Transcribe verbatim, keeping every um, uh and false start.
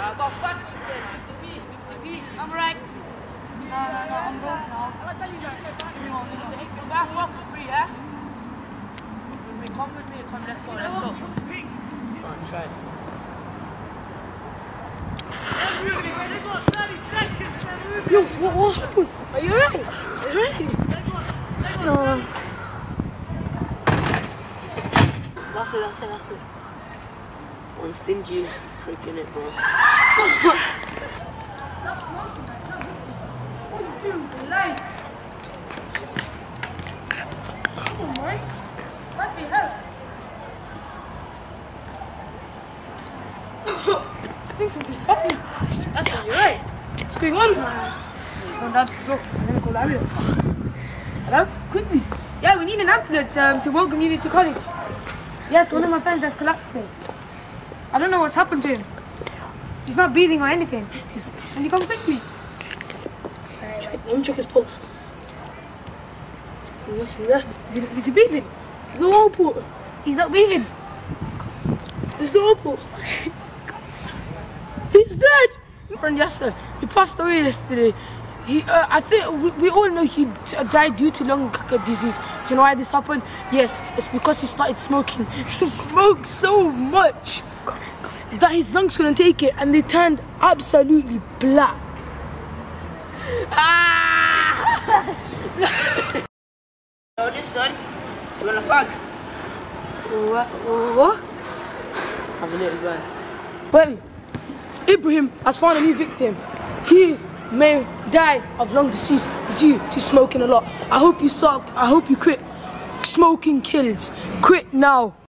I got fat fifty p, fifty p. I'm right. No, no, no, I'm broke now. I'll tell you that. No, no, no. Take me back off for free, yeah? With me, come with me, come, let's go, let's go. Alright, try it. Yo, what, what happened? Are you alright? Are you alright? No. That's it, that's it, that's it. One stingy, freaking it, bro. What you doing for life? Come on, man. What the hell? I think something's happening. That's what you're right. What's going on? Come on, Dad. Go. I'm gonna call the ambulance. Hello? Quickly. Yeah, we need an ambulance um, to welcome you to college. Yes, one of my friends has collapsed there. I don't know what's happened to him. He's not breathing or anything. He's... Can you come quickly? Check, let me check his pulse. Is he, is he breathing? No output. He's not breathing. There's no output. He's dead. My friend Yasser, he passed away yesterday. He, uh, I think we, we all know he died due to lung disease. Do you know why this happened? Yes, it's because he started smoking. He smoked so much that his lungs couldn't take it, and they turned absolutely black. Ah! Yo, this son, you want a fag? What? What? Have a little guy. Well, Ibrahim has found a new victim. He may die of lung disease due to smoking a lot. I hope you suck. I hope you quit. Smoking kills. Quit now.